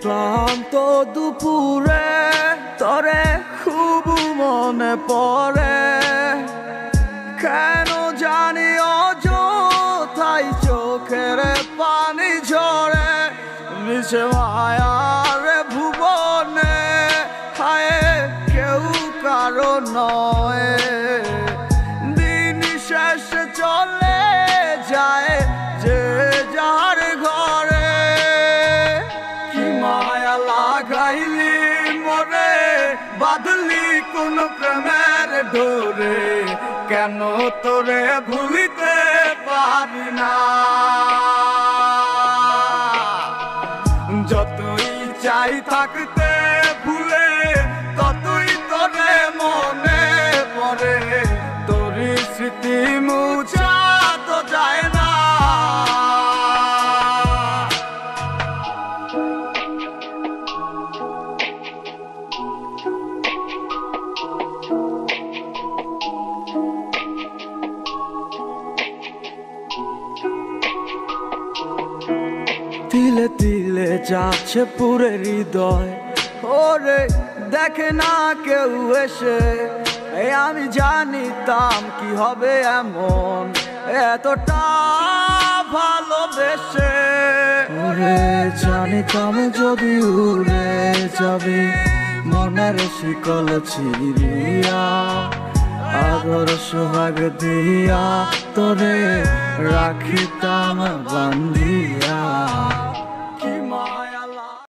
ক্লান্ত দুপুরে তরে খুব মনে পড়ে, কেন জানি অযথাই চোখের পানি ঝরে। মিশে মায়ার ভুবনে হায় কেউ কারো নয়, দিন শেষে চলে যায় যে যার ঘরে। কি মায়া লাগাইলি মোরে, বাঁধলি কোন প্রেমের ডোরে, কেন তোরে ভুলিতে পারি না। যতই চাই থাকতে ভুলে, ততই তোরে মনে পড়ে, তোরই স্মৃতি মুছা তো যায় না। তিলে তিলে যাচ্ছে পুরে হৃদয়, ওরে দেখে না কেউ এসে। আমি জানিতাম কি হবে এমন, এতটা ভালোবেসে। ওরে জানিতাম যদি উড়ে যাবি মনের শিকল ছিড়িয়া, আদর সোহাগ দিয়া তোরে রাখিতাম বান্ধি।